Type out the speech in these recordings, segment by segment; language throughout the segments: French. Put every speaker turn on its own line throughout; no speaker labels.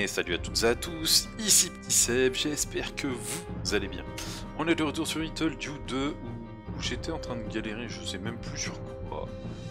Et salut à toutes et à tous, ici Petit Seb, j'espère que vous allez bien. On est de retour sur Little Dew 2 où j'étais en train de galérer, je sais même plus sur quoi.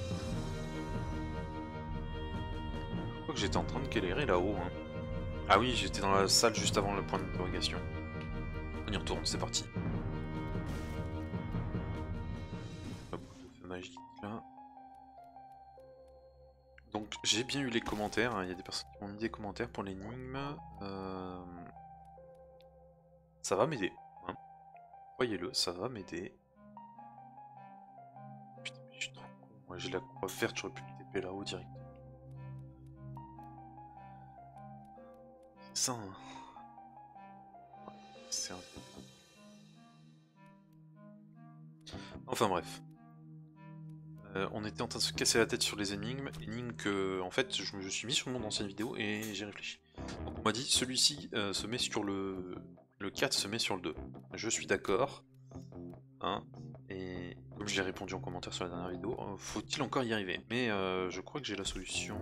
Je crois que j'étais en train de galérer là-haut. Hein. Ah oui, j'étais dans la salle juste avant le point d'interrogation. On y retourne, c'est parti. Hop, le feu magique là. Donc j'ai bien eu les commentaires, hein. Il y a des personnes qui m'ont mis des commentaires pour l'énigme. Ça va m'aider, hein. Voyez-le, ça va m'aider. Putain, mais je suis trop con. Moi j'ai la croix verte, j'aurais pu le TP là-haut direct. C'est ça, hein. C'est un... Enfin bref. On était en train de se casser la tête sur les énigmes que, en fait, je me suis mis sur mon ancienne vidéo et j'ai réfléchi. Donc on m'a dit, celui-ci se met sur le 4 se met sur le 2. Je suis d'accord. Hein, et comme j'ai répondu en commentaire sur la dernière vidéo, faut-il encore y arriver? Mais je crois que j'ai la solution.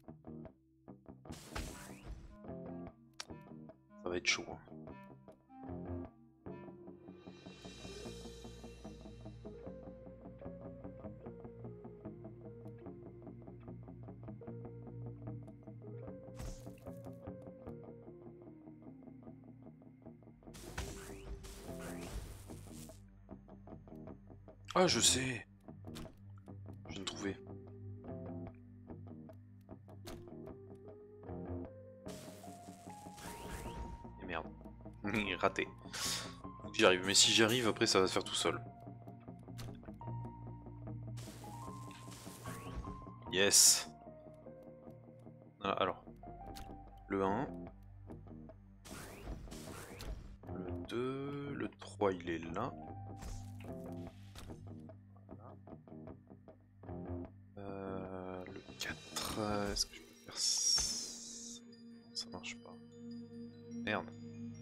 Ça va être chaud. Hein. Ah, je sais! Je viens de trouver. Et merde. Raté. J'y arrive, mais si j'y arrive, après ça va se faire tout seul. Yes! Voilà, alors. Le 1. Le 2. Le 3, il est là. Le 4, est-ce que je peux faire ça? Non, ça marche pas. Merde.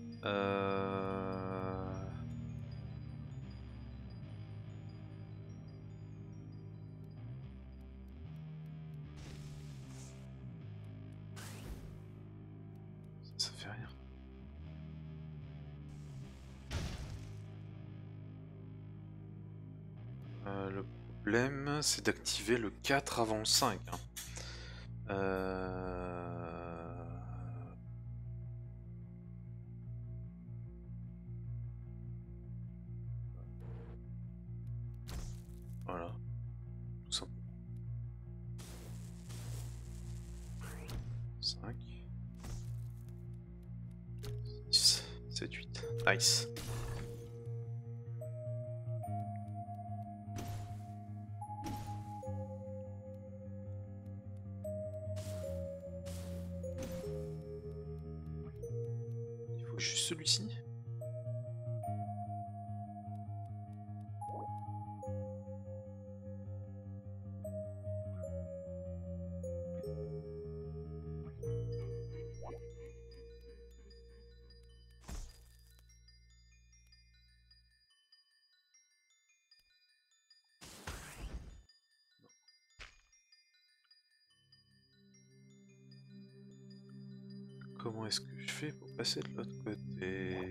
Ça fait rien. Le problème, c'est d'activer le 4 avant le 5. Hein. Voilà. Tout simplement. 5. 6. 7, 8. Nice. Il faut juste celui-ci. Comment est-ce que je fais pour passer de l'autre côté?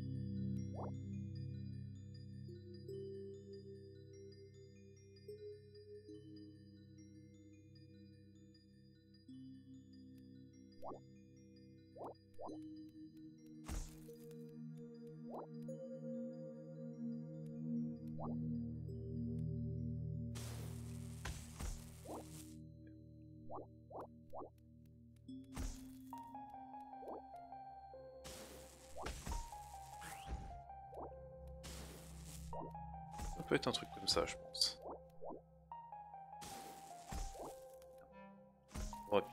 Ça peut être un truc comme ça, je pense. Ouais.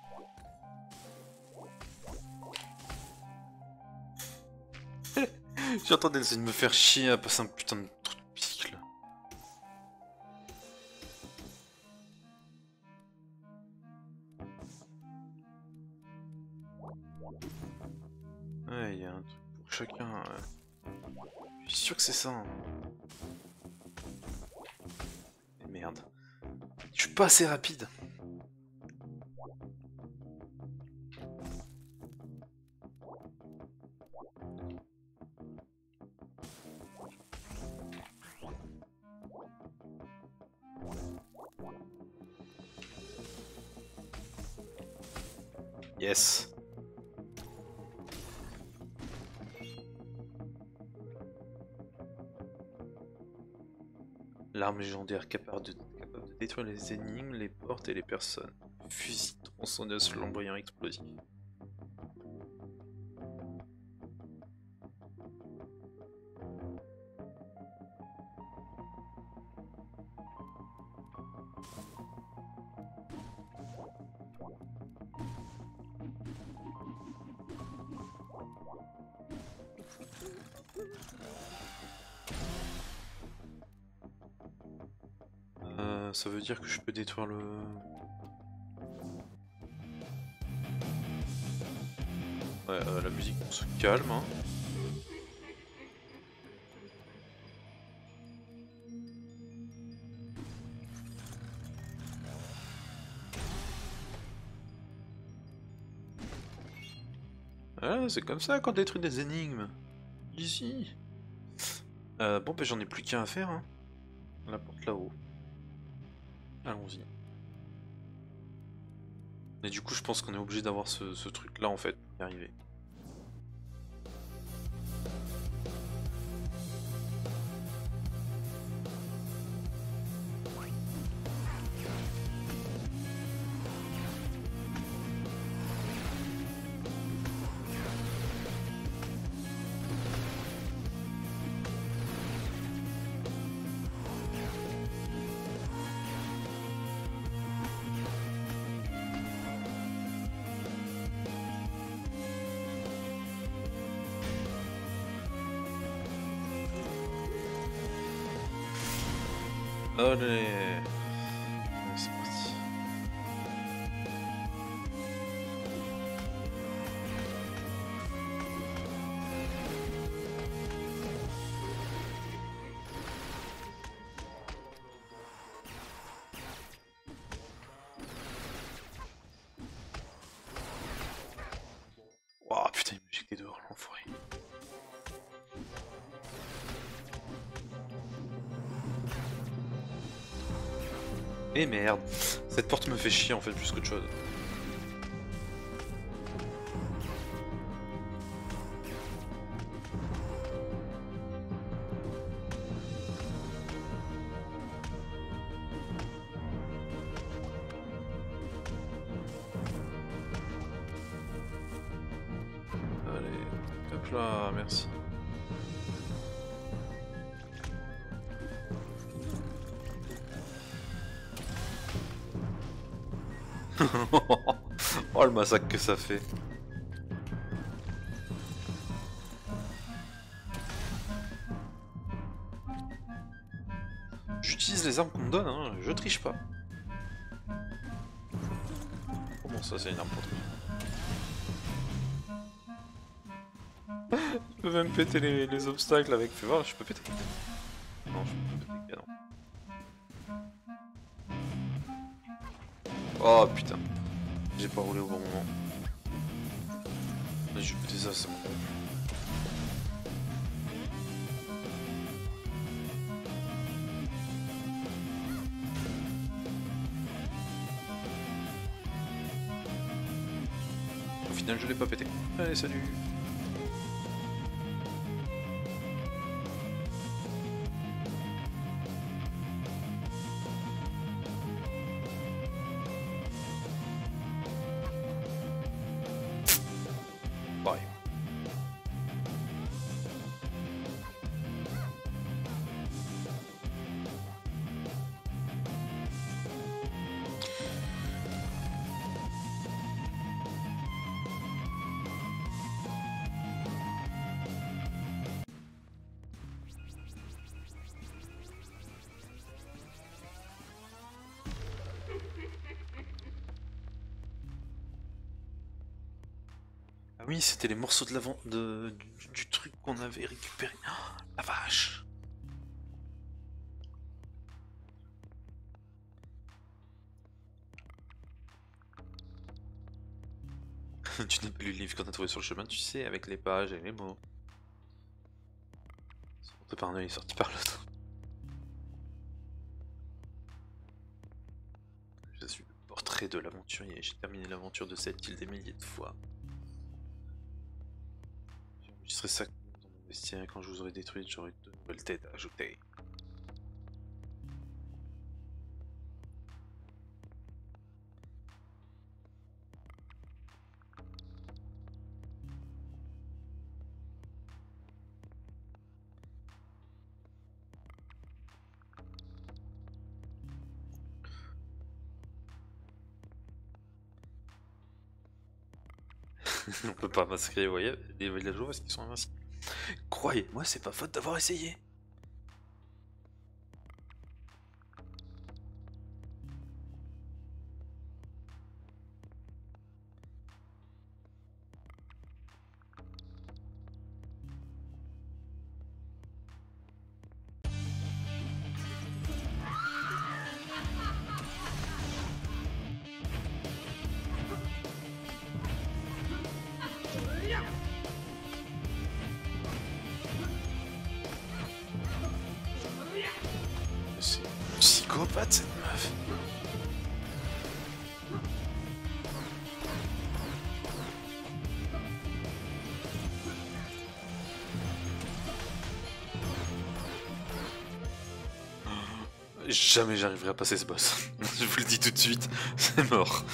J'entends d'essayer de me faire chier à passer un putain de trou de pique là. Ouais, il y a un truc pour chacun. Je suis sûr que c'est ça. Hein. Mais merde. Je suis pas assez rapide. Yes. L'arme légendaire capable de détruire les énigmes, les portes et les personnes. Fusil tronçonneuse flamboyant explosif. Ça veut dire que je peux détruire le... Ouais, la musique on se calme. Hein. Ah, c'est comme ça qu'on détruit des énigmes. Easy. Bon, bah j'en ai plus qu'un à faire. Hein. La porte là-haut. Allons-y. Et du coup, je pense qu'on est obligé d'avoir ce truc-là en fait pour y arriver. Allez, c'est parti. Ouah, putain, il me jetait dehors, l'enfoiré. Et merde, cette porte me fait chier en fait plus qu'autre chose. Allez, hop là, merci. Oh le massacre que ça fait. J'utilise les armes qu'on me donne, hein, je triche pas. Comment ça, c'est une arme pour tricher? Je peux même péter les obstacles avec. Fais voir, je peux péter. Non, je peux péter le canon. Oh putain, j'ai pas roulé au bon moment. Mais je vais péter ça, c'est bon. Au final, je l'ai pas pété. Allez, salut. Bye. Ah oui, c'était les morceaux de l'avant du truc qu'on avait récupéré. Oh, la vache. Tu n'as pas lu le livre qu'on a trouvé sur le chemin, tu sais, avec les pages et les mots. Sorti par un œil, sorti par l'autre. Je suis le portrait près de l'aventurier. J'ai terminé l'aventure de cette île des milliers de fois. J'ai enregistré ça dans mon vestiaire. Quand je vous aurai détruite, j'aurai de nouvelles têtes à ajouter. On peut pas masquer les villageois parce qu'ils sont invincibles. Croyez-moi, c'est pas faute d'avoir essayé. C'est une psychopathe cette meuf. Jamais j'arriverai à passer ce boss. Je vous le dis tout de suite, c'est mort.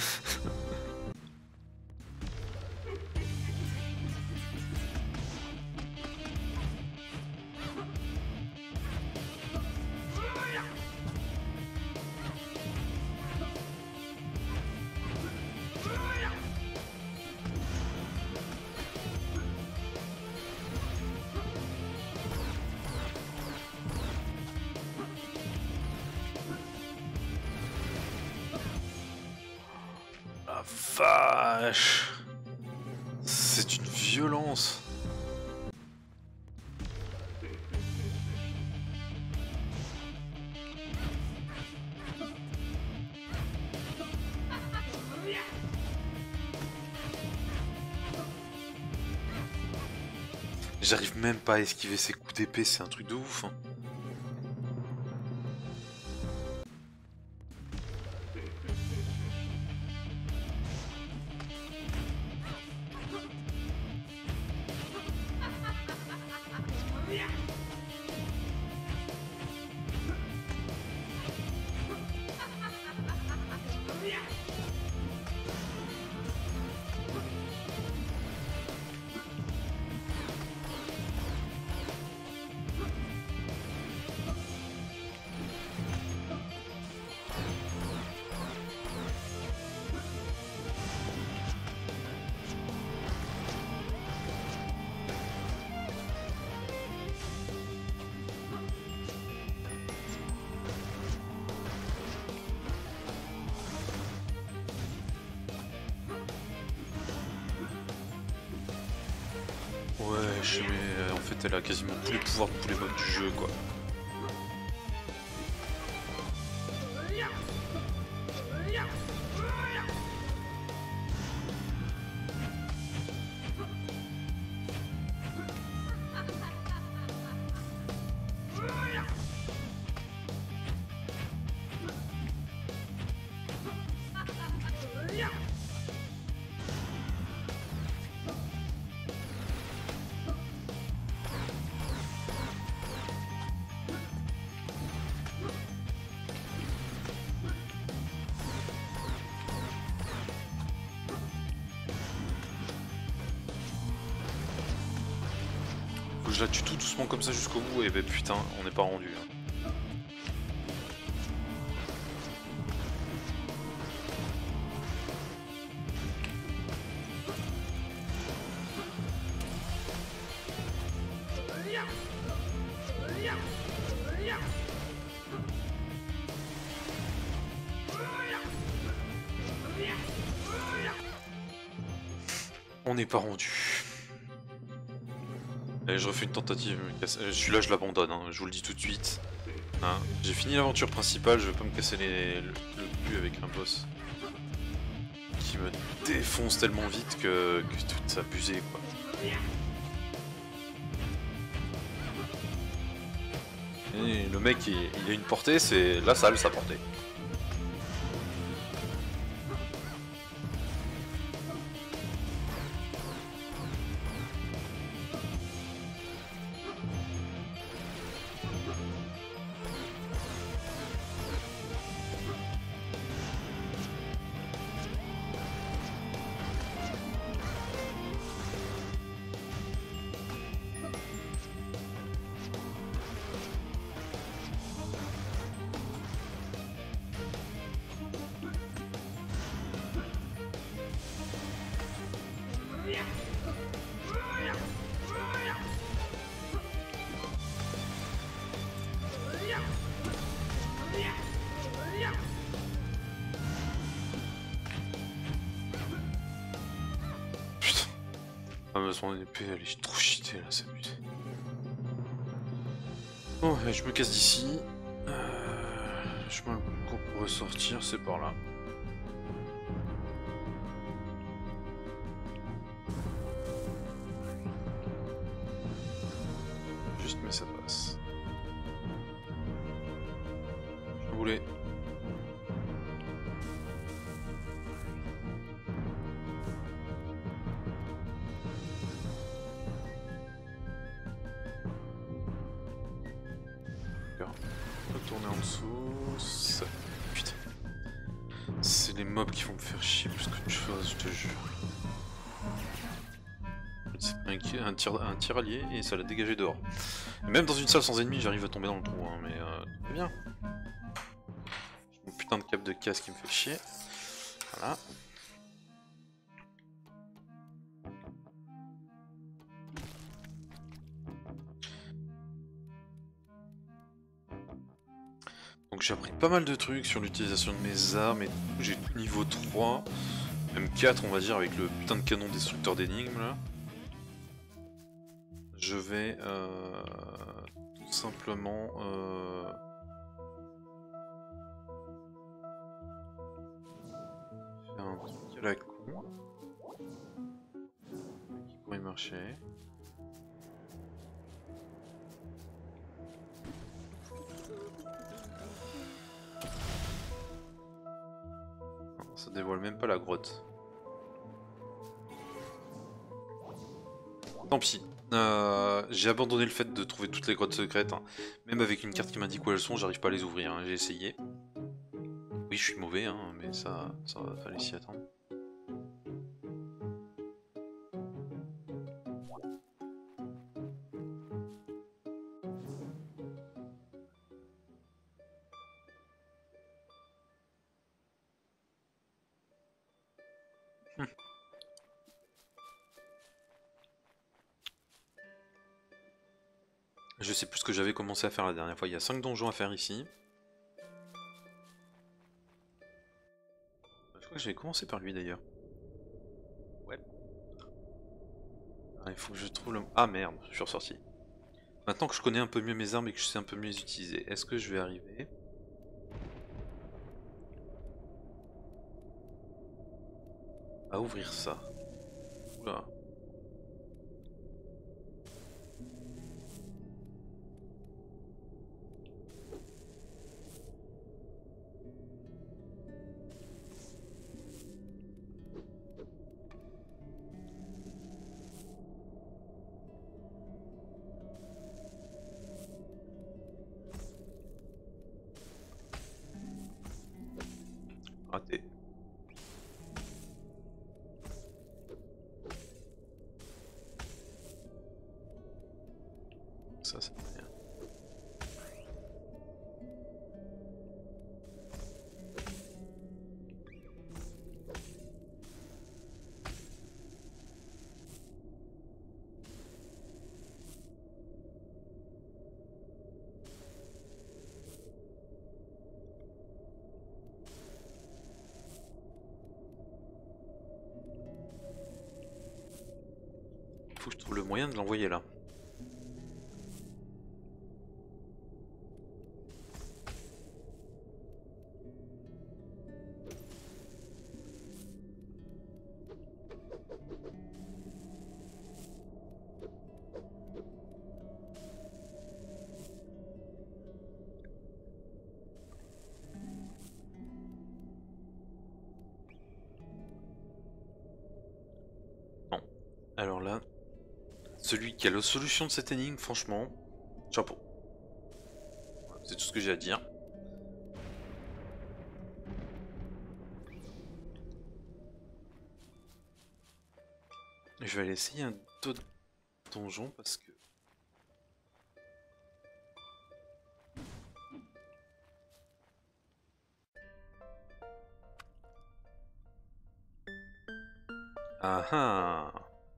La vache. C'est une violence. J'arrive même pas à esquiver ses coups d'épée, c'est un truc de ouf. Hein. Ouais, mais en fait elle a quasiment tous les pouvoirs de tous les modes du jeu quoi. Faut que je la tue tout doucement comme ça jusqu'au bout et ben putain, on n'est pas rendu. Hein. On n'est pas rendu. Allez, je refais une tentative. Celui-là, je l'abandonne, hein, je vous le dis tout de suite. Hein, j'ai fini l'aventure principale, je vais pas me casser le cul avec un boss qui me défonce tellement vite que tout abusé quoi. Et le mec il a une portée, c'est la salle sa portée. Putain. Ah mais son épée elle est trop cheatée là, c'est abusé. Bon, allez, je me casse d'ici. Le chemin le plus court pour ressortir, c'est par là. Juste, mais ça passe. Je voulais. Retourner en dessous. Ça... Putain. C'est les mobs qui vont me faire chier plus qu'autre chose, je te jure. C'est un tir allié et ça l'a dégagé dehors. Même dans une salle sans ennemis, j'arrive à tomber dans le trou, hein, mais très bien. Mon putain de cap de casse qui me fait chier. Voilà. Donc j'ai appris pas mal de trucs sur l'utilisation de mes armes et du coup j'ai tout niveau 3, même 4 on va dire avec le putain de canon destructeur d'énigmes là. Je vais tout simplement faire un truc à la con qui pourrait marcher. Non, ça dévoile même pas la grotte. Tant pis. J'ai abandonné le fait de trouver toutes les grottes secrètes. Hein. Même avec une carte qui m'indique où elles sont, j'arrive pas à les ouvrir. Hein. J'ai essayé. Oui, je suis mauvais, hein, mais ça va fallait s'y attendre. Je sais plus ce que j'avais commencé à faire la dernière fois. Il y a 5 donjons à faire ici. Je crois que j'avais commencé par lui d'ailleurs. Ouais. Ah, il faut que je trouve le... Ah merde, je suis ressorti. Maintenant que je connais un peu mieux mes armes et que je sais un peu mieux les utiliser, est-ce que je vais arriver à ouvrir ça? Oula. Raté. Ça, c'est bien. Faut que je trouve le moyen de l'envoyer là. Bon. Alors là, celui qui a la solution de cette énigme, franchement, chapeau. Voilà, c'est tout ce que j'ai à dire. Je vais aller essayer un autre donjon parce que... Ah ah!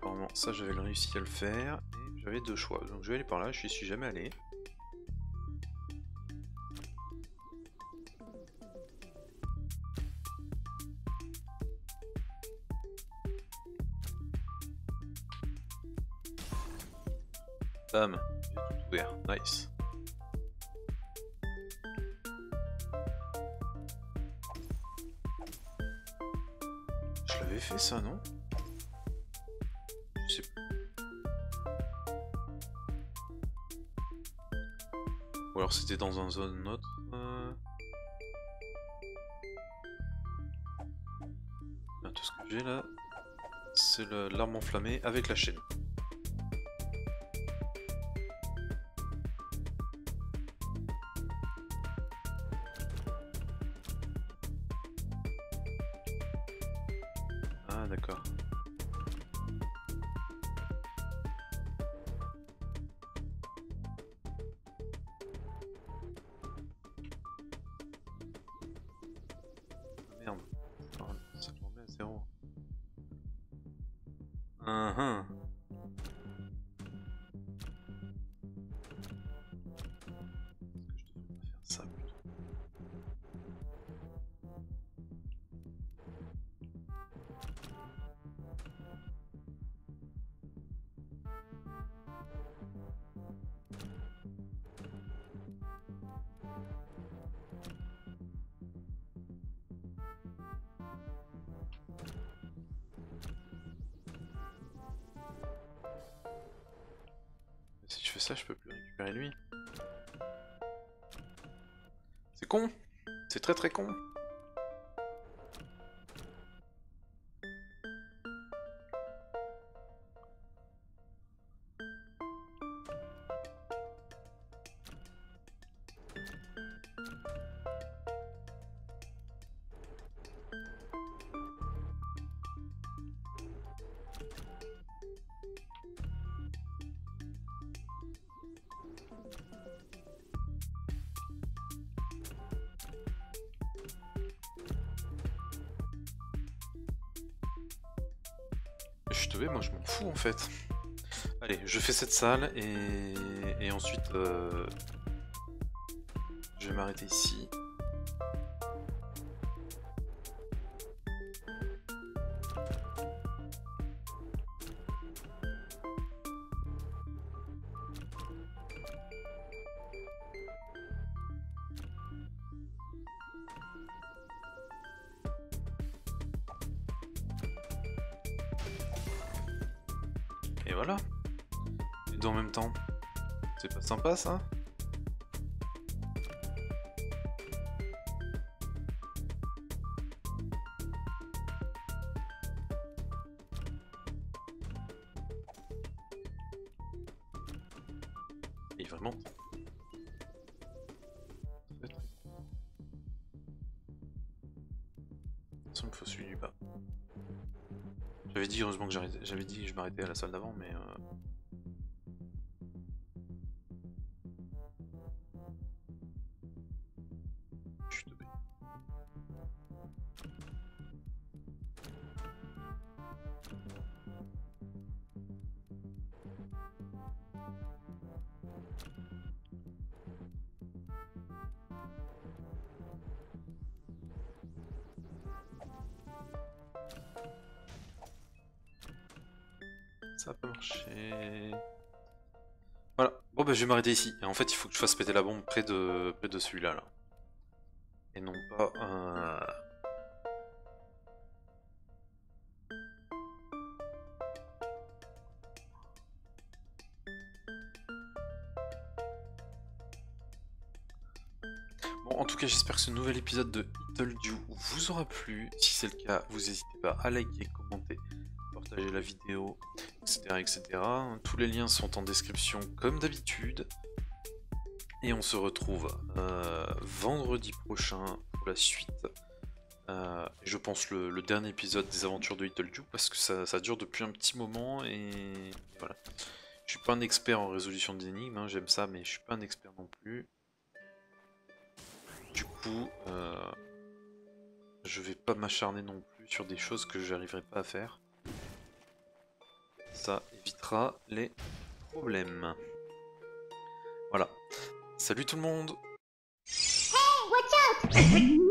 apparemment ça j'avais réussi à le faire et j'avais 2 choix. Donc je vais aller par là, je n'y suis jamais allé. Bam, j'ai tout ouvert, nice. Je l'avais fait ça, non? Je sais pas. Ou alors c'était dans un zone autre. Tout ce que j'ai là, c'est l'arme enflammée avec la chaîne. Ah d'accord. Merde. Oh, ça me remet à 0. Est-ce que je devrais pas faire ça plutôt? Si je fais ça, je peux plus récupérer lui. C'est con. C'est très très con. Je suis tombé, moi je m'en fous en fait. Allez, je fais cette salle et ensuite je vais m'arrêter ici. Et voilà. Et dans le même temps, c'est pas sympa ça? Et vraiment. Très, très... Ça me faut celui du bas. J'avais dit heureusement que j'avais dit que je m'arrêtais à la salle d'avant, mais je suis tombé. Ça a pas marché. Voilà. Bon bah je vais m'arrêter ici. Et en fait il faut que je fasse péter la bombe près de celui-là là. Et non pas Bon, en tout cas, j'espère que ce nouvel épisode de Italdiou vous aura plu. Si c'est le cas, vous n'hésitez pas à liker, commenter, partager la vidéo, etc., etc. Tous les liens sont en description comme d'habitude. Et on se retrouve vendredi prochain pour la suite. Je pense le dernier épisode des aventures de Italdiou parce que ça dure depuis un petit moment et voilà. Je suis pas un expert en résolution d'énigmes, hein, j'aime ça, mais je suis pas un expert non plus. Du coup, je vais pas m'acharner non plus sur des choses que j'arriverai pas à faire. Ça évitera les problèmes. Voilà. Salut tout le monde!
Hey, watch out!